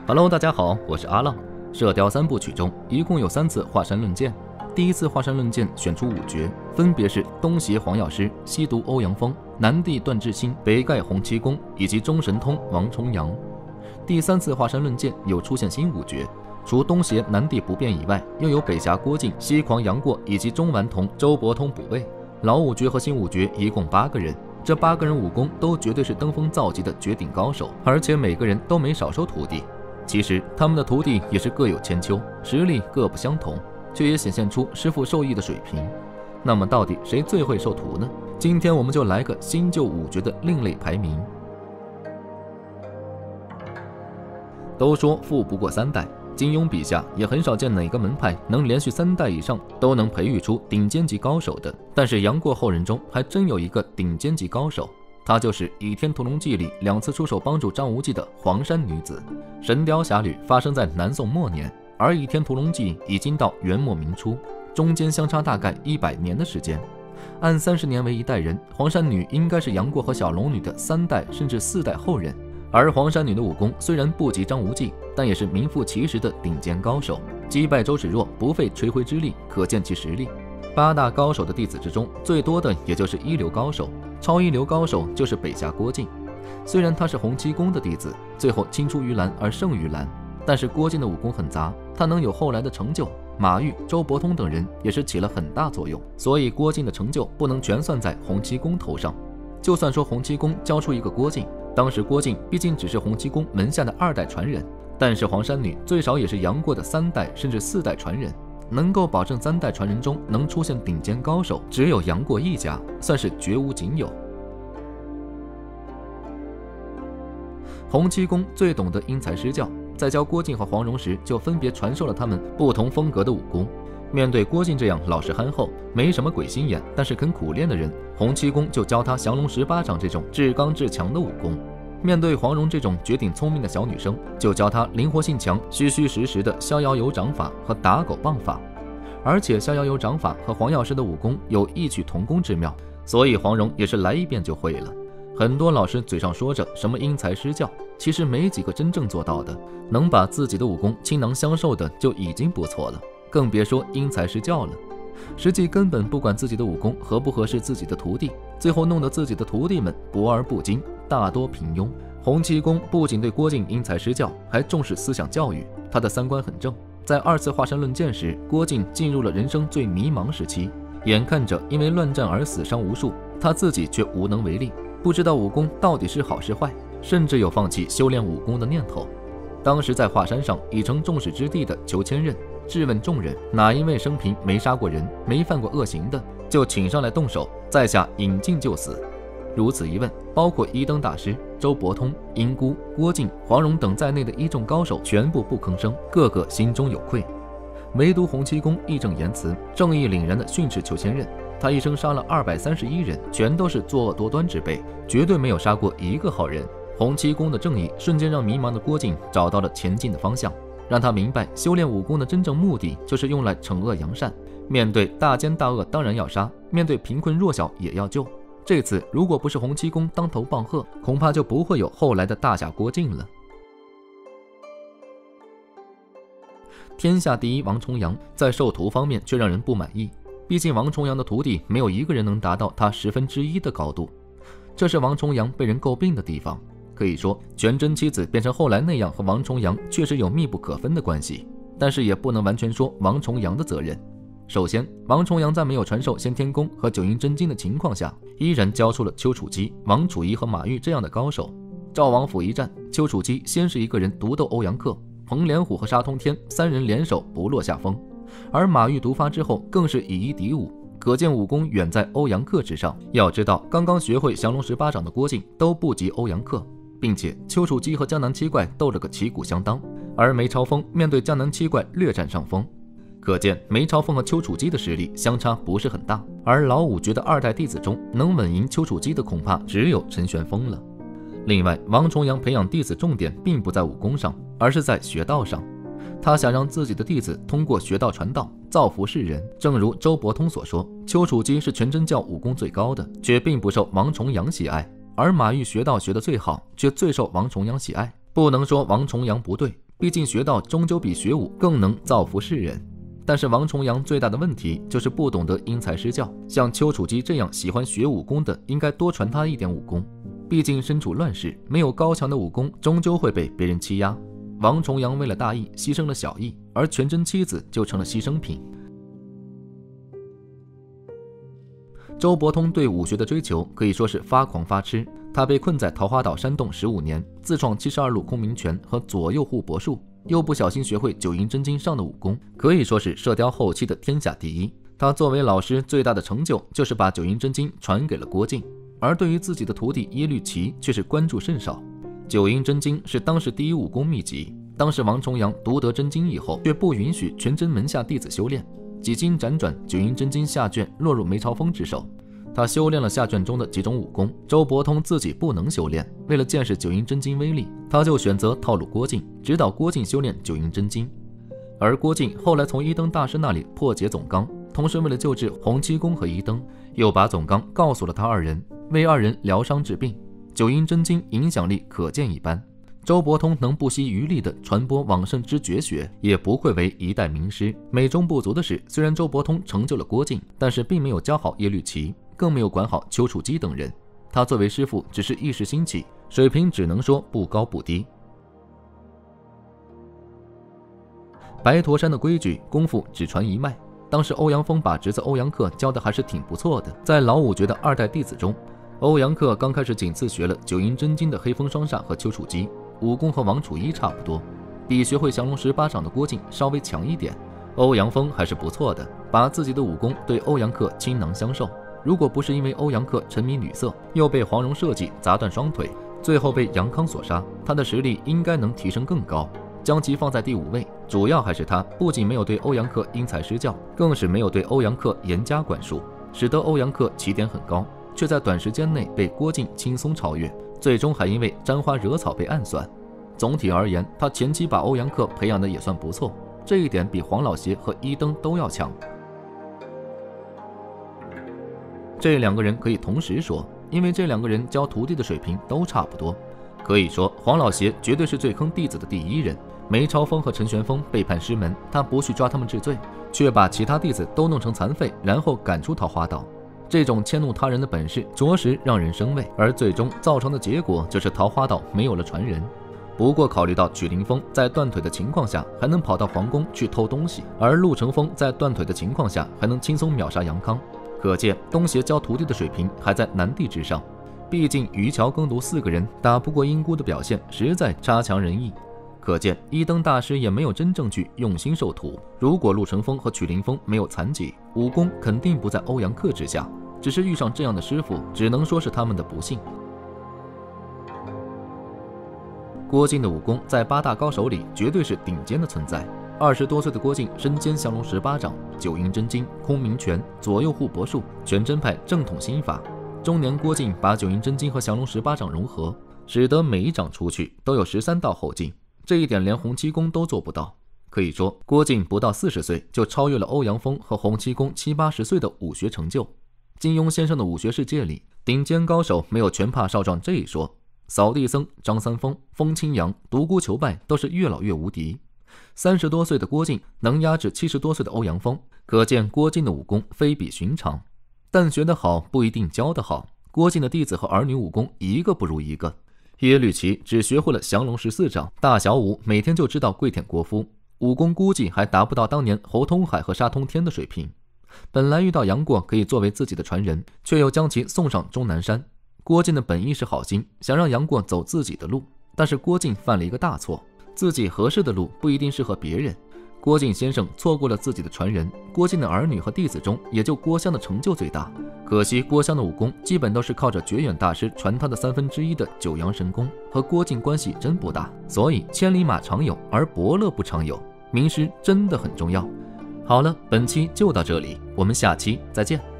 Hello， 大家好，我是阿浪。射雕三部曲中一共有3次华山论剑，第一次华山论剑选出5绝，分别是东邪黄药师、西毒欧阳锋、南帝段智兴、北丐洪七公以及中神通王重阳。第3次华山论剑有出现新5绝，除东邪南帝不变以外，又有北侠郭靖、西狂杨过以及中顽童周伯通补位。老5绝和新5绝一共8个人，这8个人武功都绝对是登峰造极的绝顶高手，而且每个人都没少收徒弟。其实他们的徒弟也是各有千秋，实力各不相同，却也显现出师傅授意的水平。那么到底谁最会授徒呢？今天我们就来个新旧5绝的另类排名。都说富不过3代，金庸笔下也很少见哪个门派能连续3代以上都能培育出顶尖级高手的。但是杨过后人中还真有一个顶尖级高手，她就是《倚天屠龙记》里2次出手帮助张无忌的黄山女子。《神雕侠侣》发生在南宋末年，而《倚天屠龙记》已经到元末明初，中间相差大概100年的时间。按30年为一代人，黄山女应该是杨过和小龙女的3代甚至4代后人。而黄山女的武功虽然不及张无忌，但也是名副其实的顶尖高手，击败周芷若不费吹灰之力，可见其实力。8大高手的弟子之中，最多的也就是一流高手，超一流高手就是北侠郭靖。虽然他是洪七公的弟子，最后青出于蓝而胜于蓝，但是郭靖的武功很杂，他能有后来的成就，马玉、周伯通等人也是起了很大作用，所以郭靖的成就不能全算在洪七公头上。就算说洪七公教出一个郭靖，当时郭靖毕竟只是洪七公门下的2代传人，但是黄山女最少也是杨过的3代甚至4代传人，能够保证3代传人中能出现顶尖高手，只有杨过一家，算是绝无仅有。洪七公最懂得因材施教，在教郭靖和黄蓉时就分别传授了他们不同风格的武功。面对郭靖这样老实憨厚、没什么鬼心眼但是肯苦练的人，洪七公就教他降龙18掌这种至刚至强的武功。面对黄蓉这种绝顶聪明的小女生，就教她灵活性强、虚虚实实的逍遥游掌法和打狗棒法。而且逍遥游掌法和黄药师的武功有异曲同工之妙，所以黄蓉也是来一遍就会了。很多老师嘴上说着什么因材施教，其实没几个真正做到的，能把自己的武功倾囊相授的就已经不错了，更别说因材施教了。实际根本不管自己的武功合不合适自己的徒弟，最后弄得自己的徒弟们博而不精，大多平庸。洪七公不仅对郭靖因材施教，还重视思想教育，他的3观很正。在2次华山论剑时，郭靖进入了人生最迷茫时期，眼看着因为乱战而死伤无数，他自己却无能为力，不知道武功到底是好是坏，甚至有放弃修炼武功的念头。当时在华山上已成众矢之的的裘千仞质问众人，哪一位生平没杀过人、没犯过恶行的，就请上来动手，在下引尽就死。如此一问，包括一灯大师、周伯通、银姑、郭靖、黄蓉等在内的一众高手全部不吭声，个个心中有愧。唯独洪七公义正言辞、正义凛然地训斥裘千仞，他一生杀了231人，全都是作恶多端之辈，绝对没有杀过一个好人。洪七公的正义瞬间让迷茫的郭靖找到了前进的方向，让他明白修炼武功的真正目的就是用来惩恶扬善。面对大奸大恶当然要杀，面对贫困弱小也要救。这次如果不是洪七公当头棒喝，恐怕就不会有后来的大侠郭靖了。天下第一王重阳在授徒方面却让人不满意，毕竟王重阳的徒弟没有一个人能达到他1/10的高度，这是王重阳被人诟病的地方。可以说全真妻子变成后来那样和王重阳确实有密不可分的关系，但是也不能完全说王重阳的责任。首先，王重阳在没有传授先天功和九阴真经的情况下，依然教出了丘处机、王楚仪和马玉这样的高手。赵王府一战，丘处机先是一个人独斗欧阳克，彭连虎和沙通天3人联手不落下风，而马玉毒发之后更是以一敌5，可见武功远在欧阳克之上。要知道，刚刚学会降龙18掌的郭靖都不及欧阳克，并且丘处机和江南七怪斗了个旗鼓相当，而梅超风面对江南七怪略占上风。可见梅超风和丘处机的实力相差不是很大，而老5绝的2代弟子中能稳赢丘处机的恐怕只有陈玄风了。另外，王重阳培养弟子重点并不在武功上，而是在学道上。他想让自己的弟子通过学道传道，造福世人。正如周伯通所说，丘处机是全真教武功最高的，却并不受王重阳喜爱，而马玉学道学得最好，却最受王重阳喜爱。不能说王重阳不对， 毕竟学道终究比学武更能造福世人。但是王重阳最大的问题就是不懂得因材施教，像丘处机这样喜欢学武功的，应该多传他一点武功。毕竟身处乱世，没有高强的武功，终究会被别人欺压。王重阳为了大义牺牲了小义，而全真妻子就成了牺牲品。周伯通对武学的追求可以说是发狂发痴，他被困在桃花岛山洞15年，自创72路空明拳和左右互搏术，又不小心学会九阴真经上的武功，可以说是射雕后期的天下第一。他作为老师最大的成就就是把九阴真经传给了郭靖，而对于自己的徒弟耶律齐却是关注甚少。九阴真经是当时第一武功秘籍，当时王重阳读得真经以后，却不允许全真门下弟子修炼。几经辗转，九阴真经下卷落入梅超风之手，他修炼了下卷中的几种武功，周伯通自己不能修炼，为了见识九阴真经威力，他就选择套路郭靖，指导郭靖修炼九阴真经。而郭靖后来从一灯大师那里破解总纲，同时为了救治洪七公和一灯，又把总纲告诉了他二人，为二人疗伤治病。九阴真经影响力可见一斑，周伯通能不惜余力地传播往圣之绝学，也不愧为一代名师。美中不足的是，虽然周伯通成就了郭靖，但是并没有教好耶律齐，更没有管好丘处机等人。他作为师傅只是一时兴起，水平只能说不高不低。白驼山的规矩功夫只传一脉，当时欧阳锋把侄子欧阳克教的还是挺不错的。在老五绝的2代弟子中，欧阳克刚开始仅次学了九阴真经的黑风双煞和丘处机，武功和王楚一差不多，比学会降龙18掌的郭靖稍微强一点。欧阳锋还是不错的，把自己的武功对欧阳克倾囊相授。如果不是因为欧阳克沉迷女色，又被黄蓉设计砸断双腿，最后被杨康所杀，他的实力应该能提升更高。将其放在第5位，主要还是他不仅没有对欧阳克因材施教，更是没有对欧阳克严加管束，使得欧阳克起点很高，却在短时间内被郭靖轻松超越，最终还因为沾花惹草被暗算。总体而言，他前期把欧阳克培养的也算不错，这一点比黄老邪和一灯都要强。这2个人可以同时说，因为这2个人教徒弟的水平都差不多。可以说黄老邪绝对是最坑弟子的第一人。梅超风和陈玄风背叛师门，他不去抓他们治罪，却把其他弟子都弄成残废，然后赶出桃花岛。这种迁怒他人的本事着实让人生畏，而最终造成的结果就是桃花岛没有了传人。不过考虑到曲凌风在断腿的情况下还能跑到皇宫去偷东西，而陆承风在断腿的情况下还能轻松秒杀杨康，可见东邪教徒弟的水平还在南帝之上。毕竟于桥耕读4个人打不过英姑的表现实在差强人意，可见一灯大师也没有真正去用心授徒。如果陆承风和曲凌风没有残疾，武功肯定不在欧阳克之下，只是遇上这样的师傅，只能说是他们的不幸。郭靖的武功在8大高手里绝对是顶尖的存在。20多岁的郭靖身兼降龙18掌、九阴真经、空明拳、左右互搏术、全真派正统心法。中年郭靖把九阴真经和降龙18掌融合，使得每一掌出去都有13道后劲，这一点连洪七公都做不到。可以说郭靖不到40岁就超越了欧阳锋和洪七公70、80岁的武学成就。金庸先生的武学世界里，顶尖高手没有拳怕少壮这一说，扫地僧、张三丰、风清扬、独孤求败都是越老越无敌。30多岁的郭靖能压制70多岁的欧阳锋，可见郭靖的武功非比寻常。但学得好不一定教得好，郭靖的弟子和儿女武功一个不如一个。耶律齐只学会了降龙14掌，大小五每天就知道跪舔国夫，武功估计还达不到当年侯通海和沙通天的水平。本来遇到杨过可以作为自己的传人，却又将其送上终南山。郭靖的本意是好心，想让杨过走自己的路，但是郭靖犯了一个大错，自己合适的路不一定适合别人。郭靖先生错过了自己的传人，郭靖的儿女和弟子中也就郭襄的成就最大。可惜郭襄的武功基本都是靠着绝远大师传他的1/3的九阳神功，和郭靖关系真不大。所以千里马常有，而伯乐不常有，名师真的很重要。好了，本期就到这里，我们下期再见。